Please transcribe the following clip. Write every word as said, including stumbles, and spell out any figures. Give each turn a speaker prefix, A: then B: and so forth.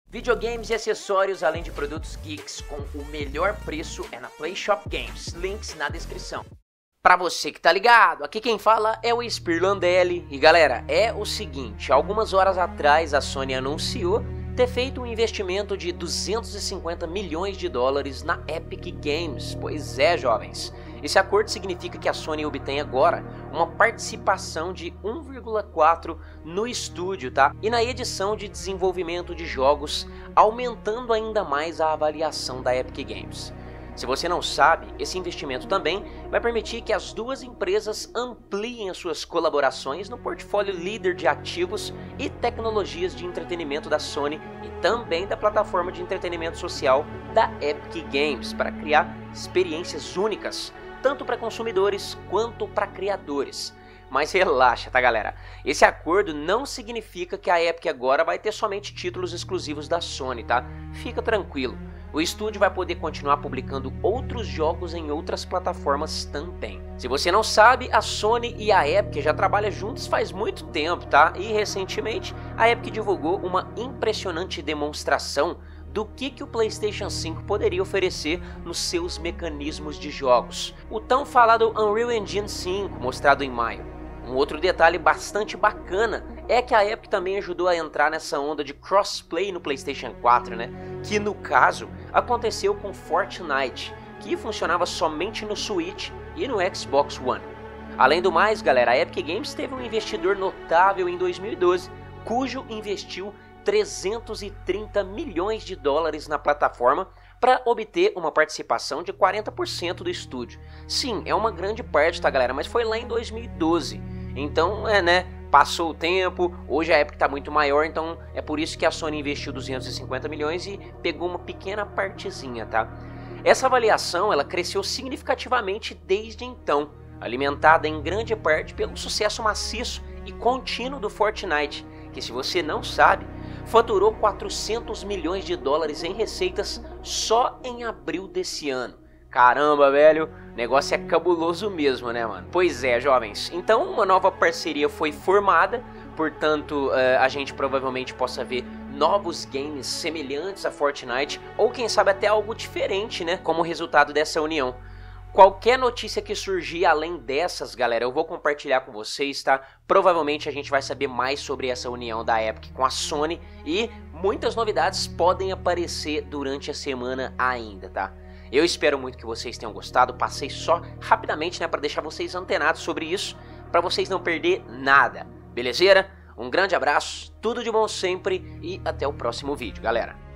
A: Videogames e acessórios, além de produtos geeks com o melhor preço é na PlayShop Games, links na descrição. Pra você que tá ligado, aqui quem fala é o Spirlandelli. E galera, é o seguinte, algumas horas atrás a Sony anunciou ter feito um investimento de duzentos e cinquenta milhões de dólares na Epic Games. Pois é, jovens, esse acordo significa que a Sony obtém agora uma participação de um vírgula quatro no estúdio, tá? E na edição de desenvolvimento de jogos, aumentando ainda mais a avaliação da Epic Games. Se você não sabe, esse investimento também vai permitir que as duas empresas ampliem as suas colaborações no portfólio líder de ativos e tecnologias de entretenimento da Sony e também da plataforma de entretenimento social da Epic Games para criar experiências únicas, tanto para consumidores quanto para criadores. Mas relaxa, tá galera? Esse acordo não significa que a Epic agora vai ter somente títulos exclusivos da Sony, tá? Fica tranquilo. O estúdio vai poder continuar publicando outros jogos em outras plataformas também. Se você não sabe, a Sony e a Epic já trabalham juntos faz muito tempo, tá? E recentemente a Epic divulgou uma impressionante demonstração do que, que o PlayStation cinco poderia oferecer nos seus mecanismos de jogos. O tão falado Unreal Engine cinco, mostrado em maio. Um outro detalhe bastante bacana é que a Epic também ajudou a entrar nessa onda de crossplay no PlayStation quatro, né? Que no caso aconteceu com Fortnite, que funcionava somente no Switch e no Xbox One. Além do mais, galera, a Epic Games teve um investidor notável em dois mil e doze, cujo investiu trezentos e trinta milhões de dólares na plataforma para obter uma participação de quarenta por cento do estúdio. Sim, é uma grande parte, tá galera, mas foi lá em dois mil e doze. Então, é né, passou o tempo, hoje a Epic está muito maior, então é por isso que a Sony investiu duzentos e cinquenta milhões e pegou uma pequena partezinha, tá? Essa avaliação, ela cresceu significativamente desde então, alimentada em grande parte pelo sucesso maciço e contínuo do Fortnite, que se você não sabe, faturou quatrocentos milhões de dólares em receitas só em abril desse ano. Caramba, velho, o negócio é cabuloso mesmo, né, mano? Pois é, jovens, então uma nova parceria foi formada, portanto, uh, a gente provavelmente possa ver novos games semelhantes a Fortnite, ou quem sabe até algo diferente, né, como resultado dessa união. Qualquer notícia que surgir além dessas, galera, eu vou compartilhar com vocês, tá? Provavelmente a gente vai saber mais sobre essa união da Epic com a Sony e muitas novidades podem aparecer durante a semana ainda, tá? Eu espero muito que vocês tenham gostado, passei só rapidamente, né, para deixar vocês antenados sobre isso, para vocês não perder nada, belezeira? Um grande abraço, tudo de bom sempre e até o próximo vídeo, galera.